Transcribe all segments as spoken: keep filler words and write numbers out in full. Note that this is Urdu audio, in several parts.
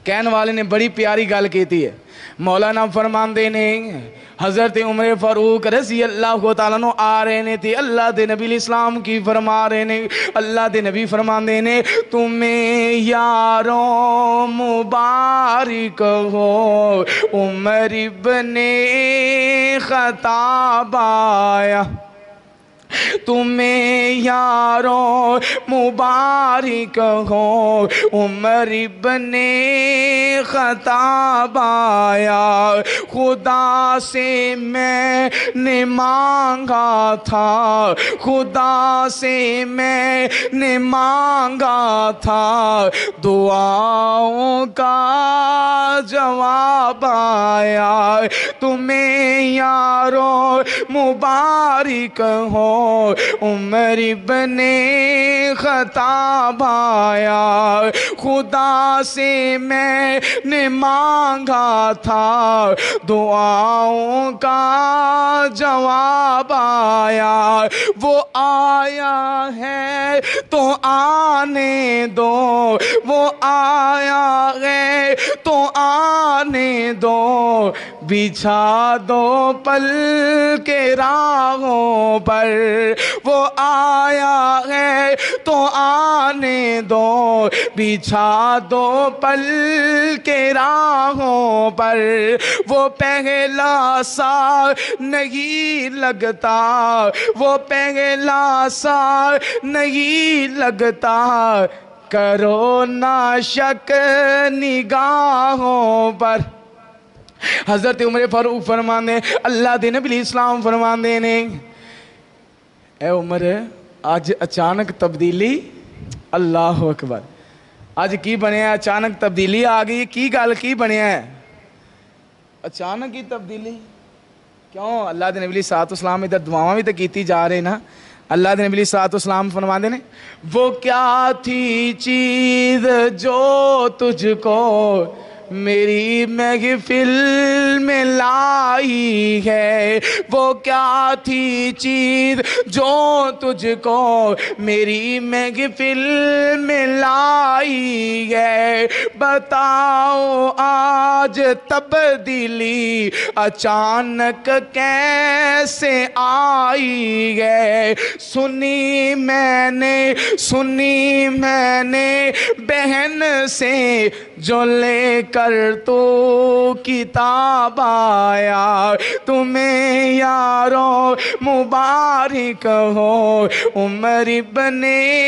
کہنے والے نے بڑی پیاری گل کیتی ہے. مولانا فرماندے نے حضرت عمر فاروق رضی اللہ تعالیٰ عنہ آ رہے نے تھے, اللہ دے نبی اسلام کی فرما رہے نے. اللہ دے نبی فرماندے نے تمہیں یاروں مبارک ہو, عمر ابن خطاب آیا. تمہیں یاروں مبارک ہو, عمر ابن خطاب آیا. خدا سے میں نے مانگا تھا, خدا سے میں نے مانگا تھا, دعاؤں کا جواب آیا. تمہیں یاروں مبارک ہو, عمر ابن خطاب آیا. خدا سے میں نے مانگا تھا, دعاؤں کا جواب آیا. وہ آیا ہے تو آنے دو, وہ آیا ہے تو آنے دو, بچھا دو پل کے راہوں پر. وہ آیا ہے تو آنے دو, بچھا دو پل کے راہوں پر. وہ پہلا سا نہیں لگتا, وہ پہلا سا نہیں لگتا, کرو نہ شک نگاہوں پر. حضرت عمر فاروق فرماندے, اللہ دے نبی اسلام فرماندے نے اے عمر آج اچانک تبدیلی, اللہ اکبر, آج کی بنیا اچانک تبدیلی آ گئی, کی گل کی بنیا ہے اچانک ہی تبدیلی کیوں؟ اللہ دے نبی صلی اللہ علیہ وسلم ادھر دعاواں بھی تو کیتی جا رہے نا. اللہ دے نبی صلی اللہ علیہ وسلم فرماندے نے وہ کیا تھی چیز جو تجھ کو میری محفل میں لائی ہے, وہ کیا تھی چیز جو تجھ کو میری محفل میں لائی ہے. بتاؤ آج تبدیلی اچانک کیسے آئی ہے. سنی میں نے سنی میں نے بہن سے جو لے کر تو کتاب آیا. تمہیں یاروں مبارک ہو, عمر ابن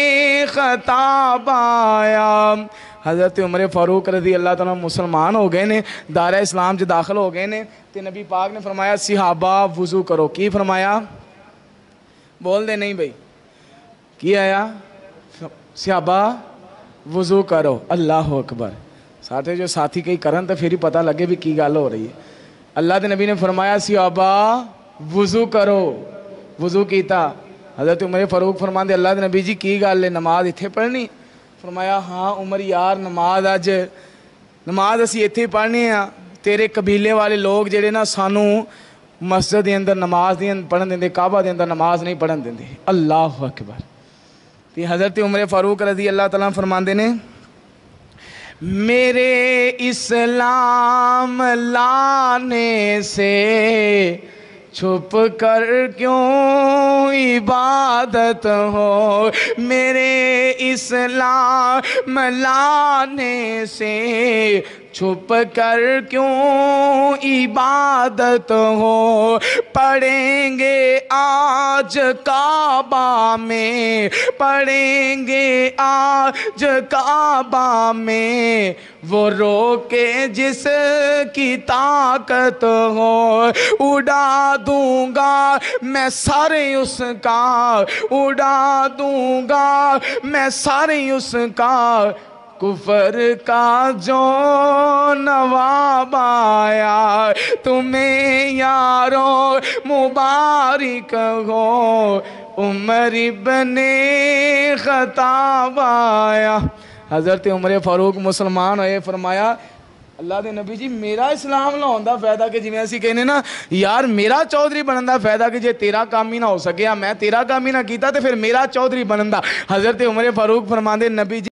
خطاب آیا. حضرت عمر فاروق رضی اللہ تعالیٰ مسلمان ہو گئے نے, دارہ اسلام جو داخل ہو گئے نے, تو نبی پاک نے فرمایا صحابہ وضو کرو. کی فرمایا؟ بول دے نہیں بھئی, کی آیا؟ صحابہ وضو کرو. اللہ اکبر. ساتھے جو ساتھی کئی کرن تو پھر ہی پتہ لگے بھی کی گال ہو رہی ہے. اللہ دے نبی نے فرمایا صحابہ وضو کرو. وضو کیتا. حضرت عمر فاروق فرماندے اللہ دے نبی جی کی گال ہے, نماز اتھے پڑھنی؟ فرمایا ہاں عمر یار نماز اج نماز اسی اتھے پڑھنی ہیں, تیرے قبیلے والے لوگ جڑے نا سانو مسجد دے اندر نماز دے پڑھن دیندے, کعبہ دے اندر نماز نہیں پڑھن دیندے. اللہ اکبر. تی حضرت عمر فاروق رضی اللہ تعالیٰ فرماندے نے میرے اسلام لانے سے چھپ کر کیوں عبادت ہو, میرے اسلام لانے سے چھپ کر کیوں عبادت ہو. پڑھیں گے آج کعبہ میں, پڑھیں گے آج کعبہ میں, وہ روکے جس کی طاقت ہو. اڑا دوں گا میں سارے اس کا, اڑا دوں گا میں سارے اس کا, کفر کا جو نواب آیا. تمہیں یاروں مبارک ہو, عمر ابن خطاب آیا. حضرت عمر فاروق مسلمان ہوئے, فرمایا اللہ دے نبی جی میرا اسلام نہ ہوندہ فائدہ کہ جی میں اسی کہنے نا یار میرا چودھری بنندہ فائدہ کہ جے تیرا کام ہی نہ ہو سکیا, میں تیرا کام ہی نہ کیتا تو پھر میرا چودھری بنندہ. حضرت عمر فاروق فرماندے نبی جی